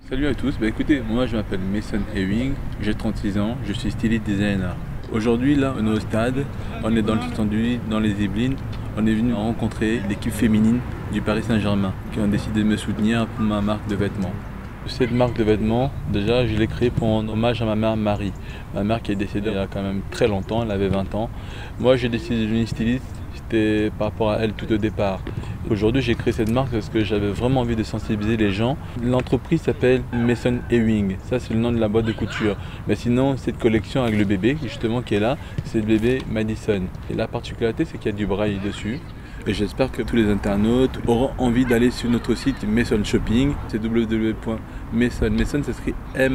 Salut à tous, écoutez, moi je m'appelle Mason Ewing, j'ai 36 ans, je suis styliste designer. Aujourd'hui là, on est au stade, on est dans le 78, dans les Yvelines, on est venu rencontrer l'équipe féminine du Paris Saint-Germain qui ont décidé de me soutenir pour ma marque de vêtements. Cette marque de vêtements, déjà je l'ai créée pour rendre hommage à ma mère Marie. Ma mère qui est décédée il y a quand même très longtemps, elle avait 20 ans. Moi j'ai décidé de devenir styliste, c'était par rapport à elle tout au départ. Aujourd'hui j'ai créé cette marque parce que j'avais vraiment envie de sensibiliser les gens. L'entreprise s'appelle Mason Ewing, ça c'est le nom de la boîte de couture. Mais sinon cette collection avec le bébé justement qui est là, c'est le bébé Madison. Et la particularité c'est qu'il y a du braille dessus. Et j'espère que tous les internautes auront envie d'aller sur notre site Mason Shopping, c'est www.mason, Mason s'écrit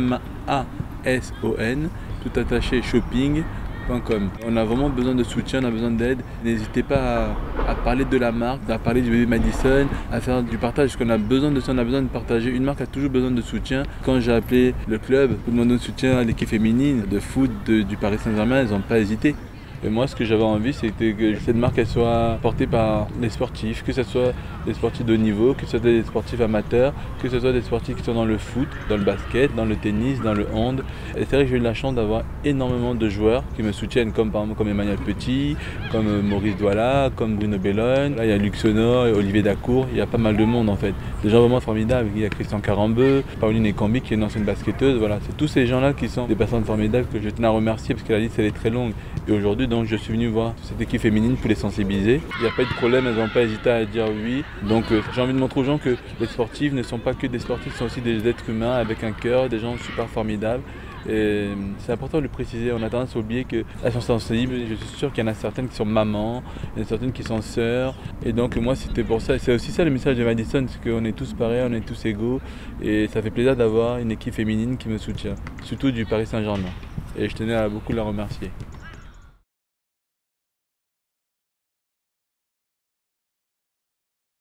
M-A-S-O-N, tout attaché shopping.com. On a vraiment besoin de soutien, on a besoin d'aide. N'hésitez pas à parler de la marque, à parler du bébé Madison, à faire du partage, parce qu'on a besoin de ça, on a besoin de partager. Une marque a toujours besoin de soutien. Quand j'ai appelé le club pour demander de soutien à l'équipe féminine de foot du Paris Saint-Germain, ils n'ont pas hésité. Et moi, ce que j'avais envie, c'était que cette marque elle soit portée par les sportifs, que ce soit des sportifs de haut niveau, que ce soit des sportifs amateurs, que ce soit des sportifs qui sont dans le foot, dans le basket, dans le tennis, dans le hand. Et c'est vrai que j'ai eu la chance d'avoir énormément de joueurs qui me soutiennent, comme par exemple comme Emmanuel Petit, comme Maurice Douala, comme Bruno Bellone. Là, il y a Luc Sonor et Olivier Dacour. Il y a pas mal de monde en fait. Des gens vraiment formidables. Il y a Christian Carambeu, Pauline Ekambi qui est une ancienne basketteuse. Voilà, c'est tous ces gens-là qui sont des personnes formidables que je tenais à remercier parce que la liste elle est très longue. Et aujourd'hui, donc, je suis venu voir cette équipe féminine pour les sensibiliser. Il n'y a pas eu de problème, elles n'ont pas hésité à dire oui. Donc j'ai envie de montrer aux gens que les sportifs ne sont pas que des sportifs, ils sont aussi des êtres humains avec un cœur, des gens super formidables. Et c'est important de le préciser, on a tendance à oublier qu'elles sont sensibles. Je suis sûr qu'il y en a certaines qui sont mamans, il y en a certaines qui sont sœurs. Et donc moi c'était pour ça, c'est aussi ça le message de Madison, c'est qu'on est tous pareils, on est tous égaux. Et ça fait plaisir d'avoir une équipe féminine qui me soutient, surtout du Paris Saint-Germain. Et je tenais à beaucoup la remercier.